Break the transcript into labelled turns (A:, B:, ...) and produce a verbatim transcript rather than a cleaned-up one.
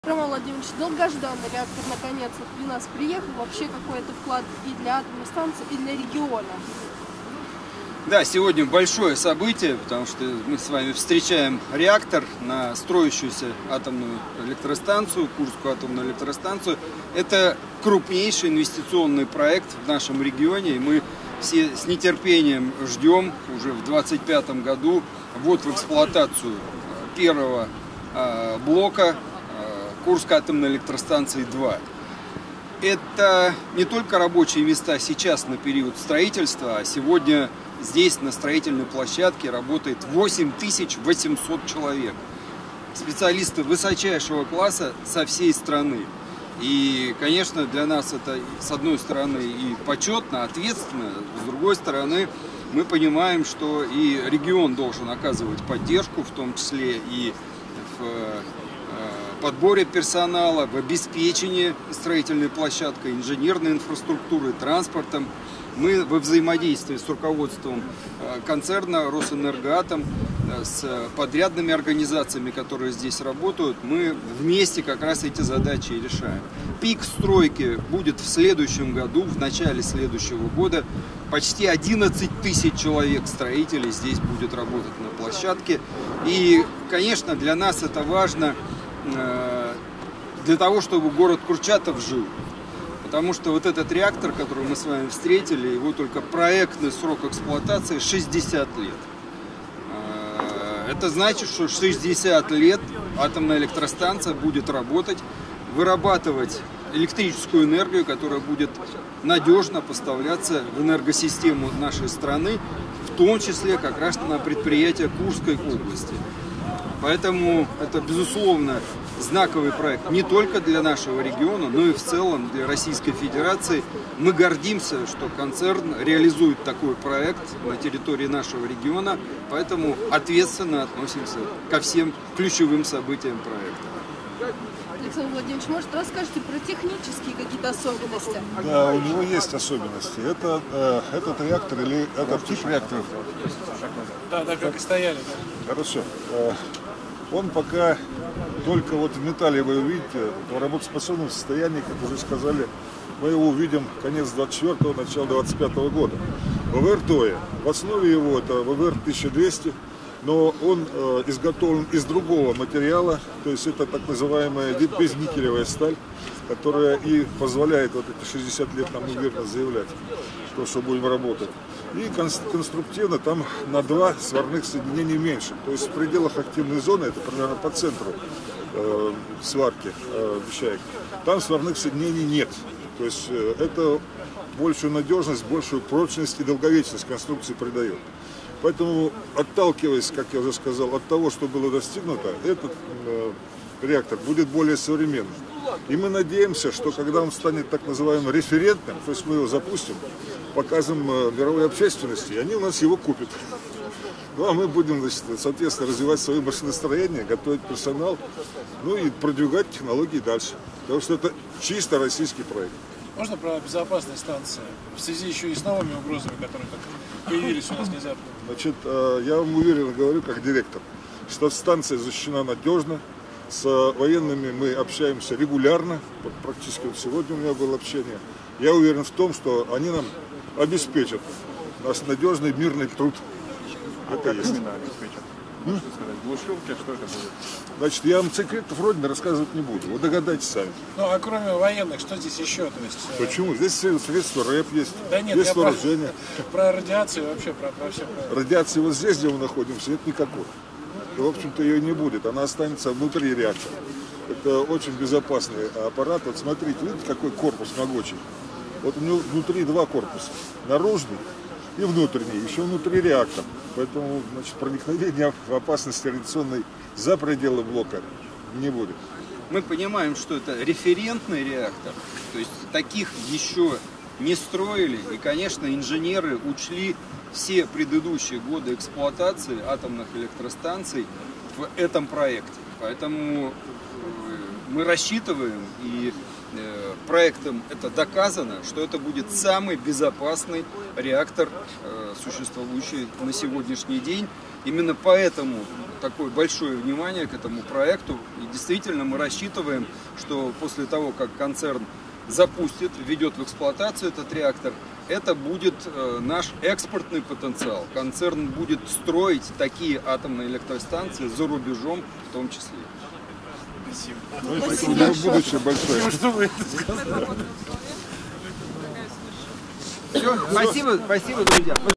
A: Роман Владимирович, долгожданный реактор наконец вот при нас приехал. Вообще какой-то вклад и для атомной станции, и для региона.
B: Да, сегодня большое событие, потому что мы с вами встречаем реактор на строящуюся атомную электростанцию, Курскую атомную электростанцию. Это крупнейший инвестиционный проект в нашем регионе, и мы все с нетерпением ждем уже в двадцать пятом году ввод в эксплуатацию первого э, блока э, Курской атомной электростанции два. Это не только рабочие места сейчас на период строительства, а сегодня здесь на строительной площадке работает восемь тысяч восемьсот человек. Специалисты высочайшего класса со всей страны. И, конечно, для нас это, с одной стороны, и почетно, ответственно, с другой стороны, мы понимаем, что и регион должен оказывать поддержку, в том числе и в подборе персонала, в обеспечении строительной площадкой, инженерной инфраструктурой, транспортом. Мы во взаимодействии с руководством концерна Росэнергоатом, с подрядными организациями, которые здесь работают, мы вместе как раз эти задачи и решаем. Пик стройки будет в следующем году, в начале следующего года. Почти одиннадцать тысяч человек, строителей, здесь будет работать на площадке. И, конечно, для нас это важно для того, чтобы город Курчатов жил. Потому что вот этот реактор, который мы с вами встретили, его только проектный срок эксплуатации шестьдесят лет. Это значит, что шестьдесят лет атомная электростанция будет работать, вырабатывать электрическую энергию, которая будет надежно поставляться в энергосистему нашей страны, в том числе как раз на предприятия Курской области. Поэтому это, безусловно, знаковый проект не только для нашего региона, но и в целом для Российской Федерации. Мы гордимся, что концерн реализует такой проект на территории нашего региона, поэтому ответственно относимся ко всем ключевым событиям проекта.
A: Александр Владимирович, может, расскажете про технические какие-то особенности?
C: Да, у него есть особенности. Это э, этот реактор или этот тип реакторов?
D: Да, да, как и стояли. Да.
C: Хорошо. Э, он пока только вот в металле вы увидите, в работоспособном состоянии, как уже сказали, мы его увидим конец двадцать четвёртого, начало двадцать пятого года. ВВР ТОЯ. В основе его это ВВР тысяча двести, но он э, изготовлен из другого материала, то есть это так называемая безникелевая сталь, которая и позволяет вот эти шестьдесят лет нам уверенно заявлять, то, что будем работать. И конструктивно там на два сварных соединения меньше. То есть в пределах активной зоны, это примерно по центру э, сварки э, вещаек, там сварных соединений нет. То есть э, это большую надежность, большую прочность и долговечность конструкции придает. Поэтому, отталкиваясь, как я уже сказал, от того, что было достигнуто, этот э, реактор будет более современным. И мы надеемся, что когда он станет так называемым референтным, то есть мы его запустим, покажем э, мировой общественности, и они у нас его купят. Ну а мы будем, значит, соответственно, развивать свое машиностроение, готовить персонал, ну и продвигать технологии дальше. Потому что это чисто российский проект.
D: Можно про безопасность станции в связи еще и с новыми угрозами, которые так появились у нас внезапно?
C: Значит, я вам уверенно говорю, как директор, что станция защищена надежно, с военными мы общаемся регулярно, практически вот сегодня у меня было общение. Я уверен в том, что они нам обеспечат наш надежный мирный труд. Это есть. Можно сказать, глушилки, что это будет? Значит, я вам секретов Родины рассказывать не буду, вы догадайтесь сами.
D: Ну, а кроме военных, что здесь еще? То есть,
C: почему? Здесь средства рэп есть,
D: да нет,
C: есть вооружение.
D: Про, про радиацию вообще, про, про все. Про...
C: Радиации вот здесь, где мы находимся, нет никакой. И, в общем-то, ее не будет, она останется внутри реактора. Это очень безопасный аппарат. Вот смотрите, видите, какой корпус могучий? Вот у него внутри два корпуса, наружный и внутренний, еще внутри реактор. Поэтому, значит, проникновения в опасности радиационной за пределы блока не будет.
B: Мы понимаем, что это референтный реактор, то есть таких еще не строили. И, конечно, инженеры учли все предыдущие годы эксплуатации атомных электростанций в этом проекте. Поэтому мы рассчитываем и э, проектом это доказано, что это будет самый безопасный реактор, э, существующий на сегодняшний день. Именно поэтому такое большое внимание к этому проекту. И действительно мы рассчитываем, что после того, как концерн запустит, введет в эксплуатацию этот реактор, это будет э, наш экспортный потенциал. Концерн будет строить такие атомные электростанции за рубежом в том числе.
D: Спасибо.
C: Ну, спасибо. У него будущее большое.
D: Спасибо, что вы это сказали.
B: Все, спасибо, спасибо, друзья.